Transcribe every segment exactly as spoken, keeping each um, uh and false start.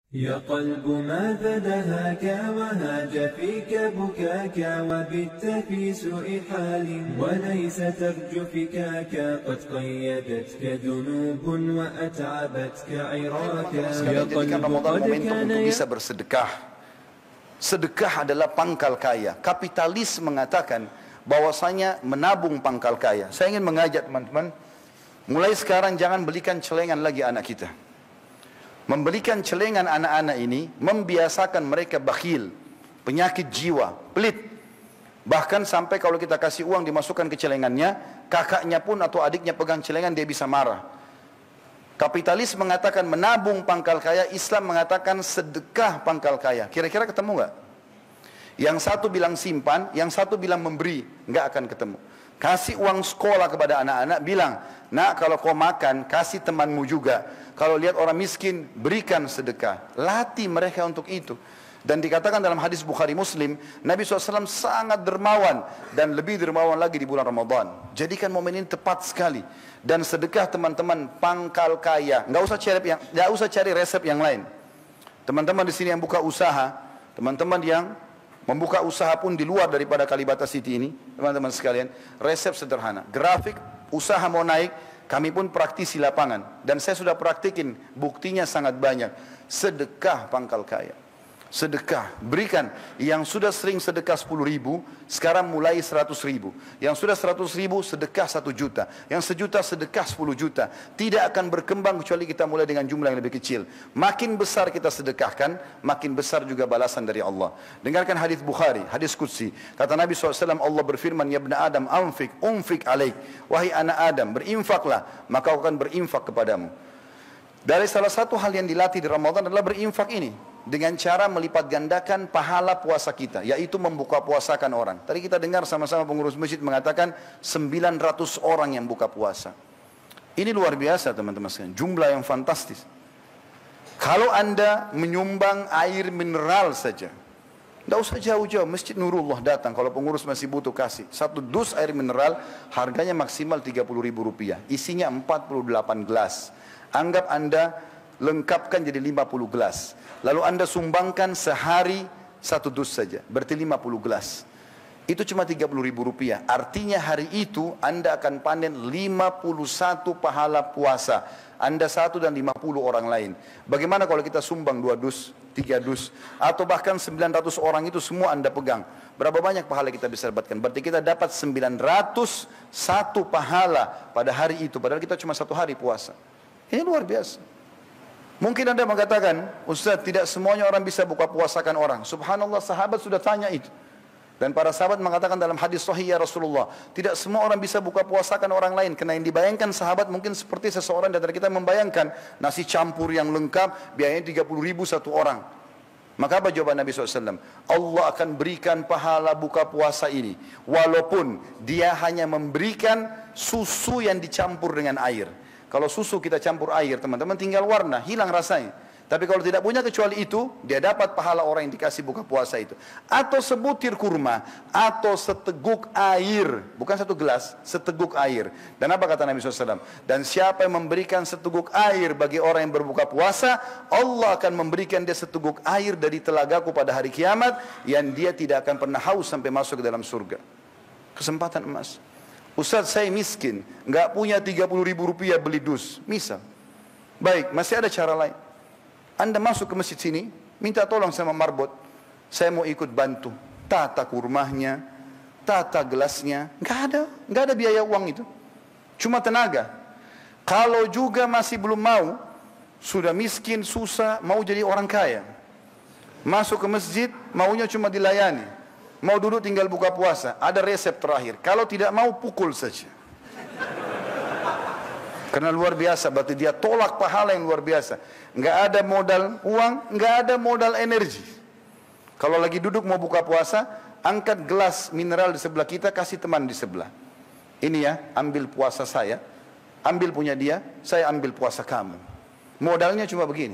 يا قلب ماذا دهاك وهاج فيك بكاك وبت في سوء حال وليس ترجو فكاك قد قيدتك ذنوب وأتعبتك عراك يا قلب قد كان untuk bisa bersedekah. Sedekah adalah pangkal kaya. Kapitalis mengatakan bahwasanya menabung pangkal kaya. Saya ingin mengajak teman-teman, mulai sekarang jangan belikan celengan lagi anak kita. Membelikan celengan anak-anak ini membiasakan mereka bakhil, penyakit jiwa, pelit. Bahkan sampai kalau kita kasih uang dimasukkan ke celengannya, kakaknya pun atau adiknya pegang celengan dia bisa marah. Kapitalis mengatakan menabung pangkal kaya, Islam mengatakan sedekah pangkal kaya. Kira-kira ketemu nggak? Yang satu bilang simpan, yang satu bilang memberi, nggak akan ketemu. Kasih uang sekolah kepada anak-anak, bilang, nak kalau kau makan, kasih temanmu juga. Kalau lihat orang miskin, berikan sedekah. Latih mereka untuk itu. Dan dikatakan dalam hadis Bukhari Muslim, Nabi shallallahu alaihi wasallam sangat dermawan. Dan lebih dermawan lagi di bulan Ramadan. Jadikan momen ini tepat sekali. Dan sedekah teman-teman pangkal kaya. Nggak usah cari yang, nggak usah cari resep yang lain. Teman-teman di sini yang buka usaha, teman-teman yang membuka usaha pun di luar daripada Kalibata City ini, teman-teman sekalian, resep sederhana. Grafik, usaha mau naik, kami pun praktisi lapangan. Dan saya sudah praktikin, buktinya sangat banyak. Sedekah pangkal kaya. Sedekah, berikan. Yang sudah sering sedekah sepuluh ribu, sekarang mulai seratus ribu. Yang sudah seratus ribu, sedekah satu juta. Yang sejuta, sedekah sepuluh juta. Tidak akan berkembang kecuali kita mulai dengan jumlah yang lebih kecil. Makin besar kita sedekahkan, makin besar juga balasan dari Allah. Dengarkan hadis Bukhari, hadis Qudsi. Kata Nabi shallallahu alaihi wasallam, Allah berfirman, Ya ibn Adam, anfik, unfik alaik. Wahai anak Adam, berinfaklah, maka aku akan berinfak kepadamu. Dari salah satu hal yang dilatih di Ramadan adalah berinfak ini. Dengan cara melipat gandakan pahala puasa kita, yaitu membuka puasakan orang. Tadi kita dengar sama-sama pengurus masjid mengatakan sembilan ratus orang yang buka puasa. Ini luar biasa teman-teman sekalian, jumlah yang fantastis. Kalau anda menyumbang air mineral saja, tidak usah jauh-jauh, Masjid Nurullah datang, kalau pengurus masih butuh kasih. Satu dus air mineral harganya maksimal tiga puluh ribu rupiah, isinya empat puluh delapan gelas. Anggap anda lengkapkan jadi lima puluh gelas. Lalu anda sumbangkan sehari satu dus saja, berarti lima puluh gelas. Itu cuma tiga puluh ribu rupiah. Artinya hari itu anda akan panen lima puluh satu pahala puasa. Anda satu dan lima puluh orang lain. Bagaimana kalau kita sumbang dua dus, tiga dus, atau bahkan sembilan ratus orang itu semua anda pegang. Berapa banyak pahala kita bisa dapatkan? Berarti kita dapat sembilan ratus satu pahala pada hari itu. Padahal kita cuma satu hari puasa. Ini luar biasa. Mungkin anda mengatakan, Ustaz, tidak semuanya orang bisa buka puasakan orang. Subhanallah, sahabat sudah tanya itu. Dan para sahabat mengatakan dalam hadis sahih, ya Rasulullah, tidak semua orang bisa buka puasakan orang lain. Karena yang dibayangkan sahabat mungkin seperti seseorang dari kita membayangkan nasi campur yang lengkap, biayanya tiga puluh ribu satu orang. Maka apa jawaban Nabi shallallahu alaihi wasallam? Allah akan berikan pahala buka puasa ini, walaupun dia hanya memberikan susu yang dicampur dengan air. Kalau susu kita campur air, teman-teman, tinggal warna, hilang rasanya. Tapi kalau tidak punya kecuali itu, dia dapat pahala orang yang dikasih buka puasa itu. Atau sebutir kurma, atau seteguk air. Bukan satu gelas, seteguk air. Dan apa kata Nabi shallallahu alaihi wasallam? Dan siapa yang memberikan seteguk air bagi orang yang berbuka puasa, Allah akan memberikan dia seteguk air dari telagaku pada hari kiamat, yang dia tidak akan pernah haus sampai masuk ke dalam surga. Kesempatan emas. Ustaz, saya miskin, nggak punya tiga puluh ribu rupiah beli dus, misal. Baik, masih ada cara lain. Anda masuk ke masjid sini, minta tolong sama marbot, saya mau ikut bantu tata kurmahnya, tata gelasnya. Nggak ada, nggak ada biaya uang itu, cuma tenaga. Kalau juga masih belum mau, sudah miskin, susah, mau jadi orang kaya, masuk ke masjid, maunya cuma dilayani. Mau duduk tinggal buka puasa, ada resep terakhir. Kalau tidak mau, pukul saja. Karena luar biasa, berarti dia tolak pahala yang luar biasa. Nggak ada modal uang, nggak ada modal energi. Kalau lagi duduk mau buka puasa, angkat gelas mineral di sebelah kita, kasih teman di sebelah. Ini ya, ambil puasa saya, ambil punya dia, saya ambil puasa kamu. Modalnya cuma begini.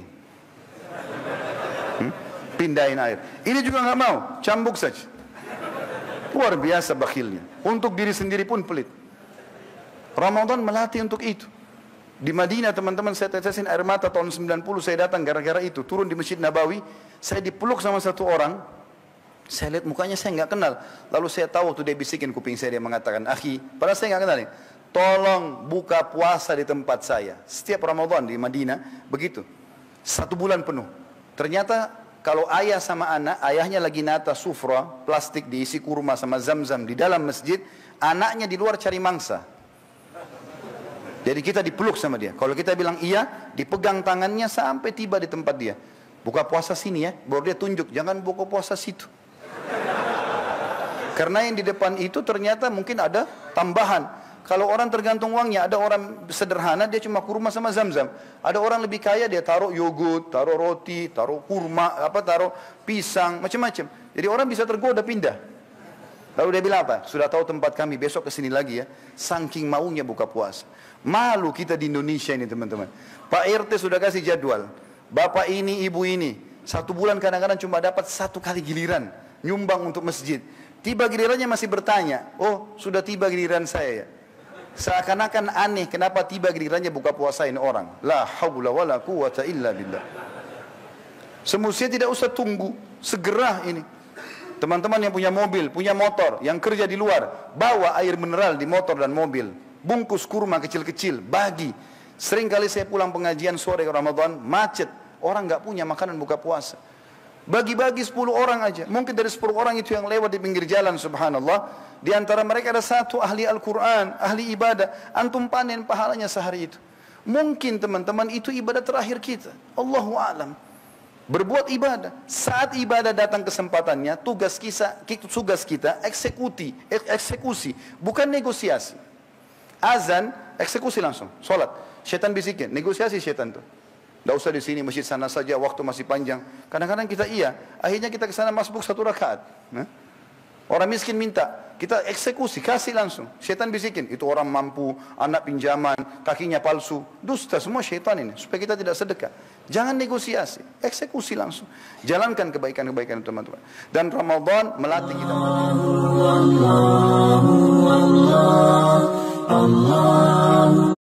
Hmm? Pindahin air. Ini juga nggak mau, cambuk saja. Luar biasa bakhilnya. Untuk diri sendiri pun pelit. Ramadan melatih untuk itu. Di Madinah teman-teman, saya tetesin air mata tahun sembilan puluh, saya datang gara-gara itu. Turun di Masjid Nabawi, saya dipeluk sama satu orang. Saya lihat mukanya saya nggak kenal. Lalu saya tahu tuh dia bisikin kuping saya, dia mengatakan, "Akhi," padahal saya nggak kenal nih, "tolong buka puasa di tempat saya." Setiap Ramadan di Madinah begitu. Satu bulan penuh. Ternyata kalau ayah sama anak, ayahnya lagi nata sufra, plastik diisi kurma sama zam-zam di dalam masjid, anaknya di luar cari mangsa. Jadi kita dipeluk sama dia. Kalau kita bilang iya, dipegang tangannya sampai tiba di tempat dia. Buka puasa sini ya, baru dia tunjuk, jangan buka puasa situ. Karena yang di depan itu ternyata mungkin ada tambahan. Kalau orang tergantung uangnya, ada orang sederhana dia cuma kurma sama zam-zam. Ada orang lebih kaya dia taruh yogurt, taruh roti, taruh kurma, apa taruh pisang, macam-macam. Jadi orang bisa tergoda pindah. Lalu dia bilang apa? Sudah tahu tempat kami, besok kesini lagi ya. Saking maunya buka puasa. Malu kita di Indonesia ini teman-teman. Pak R T sudah kasih jadwal. Bapak ini, ibu ini. Satu bulan kadang-kadang cuma dapat satu kali giliran. Nyumbang untuk masjid. Tiba gilirannya masih bertanya. Oh, sudah tiba giliran saya ya. Seakan-akan aneh kenapa tiba gilirannya buka puasain orang. La haula wala quwata illa billah. Semestinya tidak usah tunggu. Segera ini. Teman-teman yang punya mobil, punya motor, yang kerja di luar, bawa air mineral di motor dan mobil. Bungkus kurma kecil-kecil, bagi. Sering kali saya pulang pengajian sore Ramadan, macet. Orang nggak punya makanan buka puasa. Bagi-bagi sepuluh orang aja. Mungkin dari sepuluh orang itu yang lewat di pinggir jalan, subhanallah. Di antara mereka ada satu ahli Al-Quran, ahli ibadah. Antum panen pahalanya sehari itu. Mungkin teman-teman itu ibadah terakhir kita. Allahu a'lam. Berbuat ibadah. Saat ibadah datang kesempatannya, tugas kita, tugas kita eksekuti, eksekusi, bukan negosiasi. Azan, eksekusi langsung, sholat. Syaitan bisikin, negosiasi syaitan tuh. Tidak usah di sini, masjid sana saja, waktu masih panjang. Kadang-kadang kita iya, akhirnya kita ke sana masbuk satu rakaat. Nah? Orang miskin minta, kita eksekusi, kasih langsung. Syaitan bisikin, itu orang mampu, anak pinjaman, kakinya palsu. Dusta, semua syaitan ini, supaya kita tidak sedekah. Jangan negosiasi, eksekusi langsung. Jalankan kebaikan-kebaikan teman-teman. Dan Ramadan melatih kita. Allah, Allah, Allah.